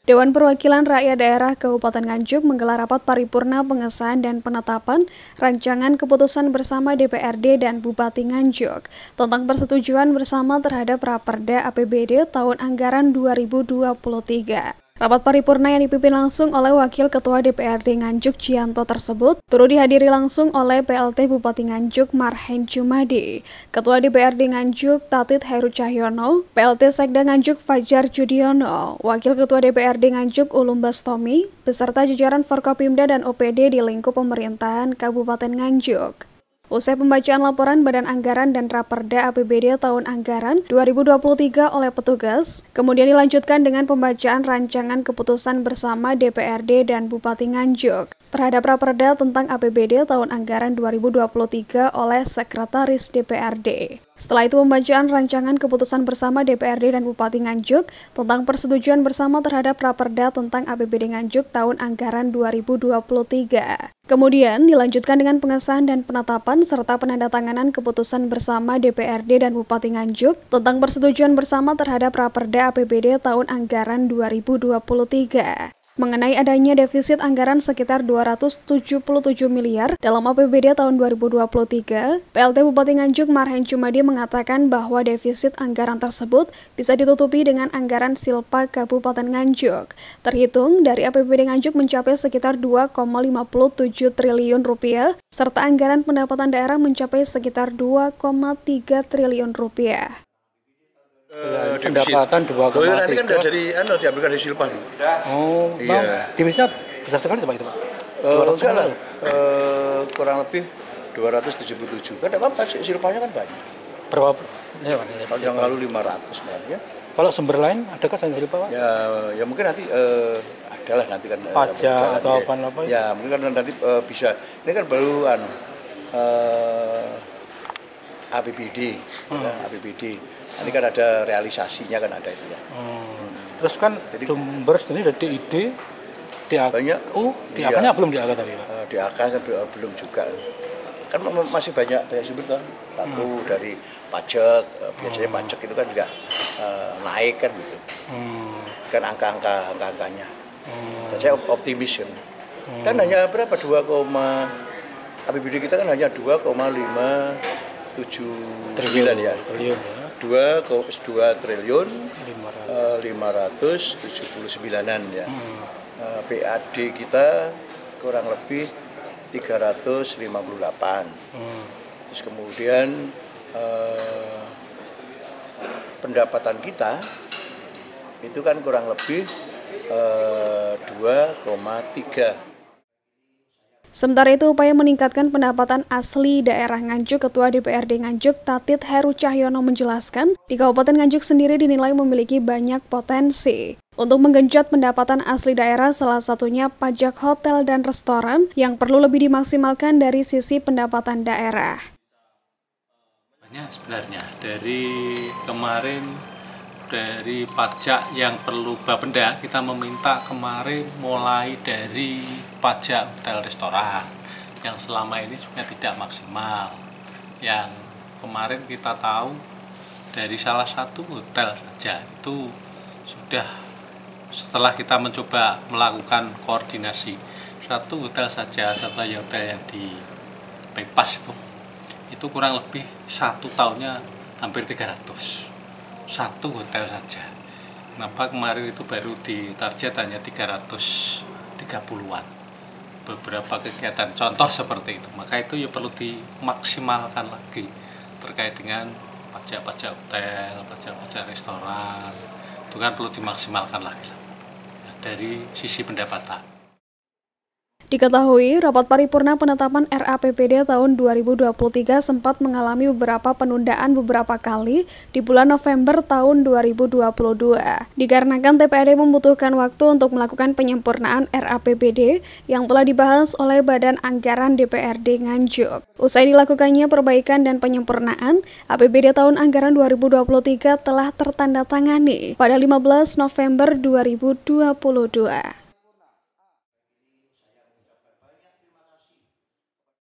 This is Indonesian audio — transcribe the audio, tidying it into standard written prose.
Dewan Perwakilan Rakyat Daerah Kabupaten Nganjuk menggelar rapat paripurna pengesahan dan penetapan rancangan keputusan bersama DPRD dan Bupati Nganjuk tentang persetujuan bersama terhadap Raperda APBD tahun anggaran 2023. Rapat paripurna yang dipimpin langsung oleh Wakil Ketua DPRD Nganjuk Jianto tersebut turut dihadiri langsung oleh PLT Bupati Nganjuk Marhen Jumadi, Ketua DPRD Nganjuk Tatit Heru Cahyono, PLT Sekda Nganjuk Fajar Judiono, Wakil Ketua DPRD Nganjuk Ulum Bastomi, beserta jajaran Forkopimda dan OPD di lingkup pemerintahan Kabupaten Nganjuk. Usai pembacaan laporan Badan Anggaran dan Raperda APBD tahun anggaran 2023 oleh petugas, kemudian dilanjutkan dengan pembacaan rancangan keputusan bersama DPRD dan Bupati Nganjuk terhadap Raperda tentang APBD tahun anggaran 2023 oleh Sekretaris DPRD. Setelah itu pembacaan rancangan keputusan bersama DPRD dan Bupati Nganjuk tentang persetujuan bersama terhadap Raperda tentang APBD Nganjuk tahun anggaran 2023. Kemudian dilanjutkan dengan pengesahan dan penetapan serta penandatanganan keputusan bersama DPRD dan Bupati Nganjuk tentang persetujuan bersama terhadap Raperda APBD tahun anggaran 2023. Mengenai adanya defisit anggaran sekitar 277 miliar dalam APBD tahun 2023, PLT Bupati Nganjuk Marhen Jumadi mengatakan bahwa defisit anggaran tersebut bisa ditutupi dengan anggaran Silpa Kabupaten Nganjuk. Terhitung dari APBD Nganjuk mencapai sekitar 2,57 triliun rupiah, serta anggaran pendapatan daerah mencapai sekitar 2,3 triliun rupiah. Pendapatan 2,3. Nanti kan dari diambilkan dari Silpa nih. Oh, iya. Devisitnya besar sekali Pak itu Pak. Enggak lah, kurang lebih 277. Kan tidak apa-apa, Silpanya kan banyak. Berapa? Ya, tahun yang lalu 500 ya. Kalau sumber lain adakah selain Silpa Pak? Ya mungkin nanti adalah nanti kan pajak atau apa? Ya mungkin kan nanti bisa. Ini kan baru APBD, APBD. Ini kan ada realisasinya kan ada itu ya. Terus kan jadi, sumber sendiri ada DID, DAK. Banyak. DAK-nya belum DAK tadi Pak? DAK kan belum juga. Kan masih banyak sumber tuh. Satu dari pajak, biasanya pajak itu kan juga naik kan gitu. Kan angkanya. Dan saya optimis kan. Kan hanya berapa? APBD kita kan hanya 2,579 ya. Triliun ya. 2 triliun 579-an ya. PAD kita kurang lebih 358. Terus kemudian pendapatan kita itu kan kurang lebih 2,3. Sementara itu, upaya meningkatkan pendapatan asli daerah Nganjuk, Ketua DPRD Nganjuk Tatit Heru Cahyono menjelaskan, di Kabupaten Nganjuk sendiri dinilai memiliki banyak potensi untuk menggenjot pendapatan asli daerah, salah satunya pajak hotel dan restoran yang perlu lebih dimaksimalkan dari sisi pendapatan daerah. Banyak sebenarnya dari kemarin. Dari pajak yang perlu Bapenda, kita meminta kemarin mulai dari pajak hotel restoran yang selama ini juga tidak maksimal. Yang kemarin kita tahu dari salah satu hotel saja itu sudah, setelah kita mencoba melakukan koordinasi, satu hotel saja, satu hotel yang di Bypass itu kurang lebih satu tahunnya hampir 300. Satu hotel saja. Kenapa kemarin itu baru ditarget hanya 330-an. Beberapa kegiatan contoh seperti itu. Maka itu ya perlu dimaksimalkan lagi terkait dengan pajak-pajak hotel, pajak-pajak restoran. Itu kan perlu dimaksimalkan lagi dari sisi pendapatan. Diketahui, rapat paripurna penetapan RAPBD tahun 2023 sempat mengalami beberapa penundaan beberapa kali di bulan November tahun 2022. Dikarenakan DPRD membutuhkan waktu untuk melakukan penyempurnaan RAPBD yang telah dibahas oleh Badan Anggaran DPRD Nganjuk. Usai dilakukannya perbaikan dan penyempurnaan, APBD tahun anggaran 2023 telah tertandatangani pada 15 November 2022.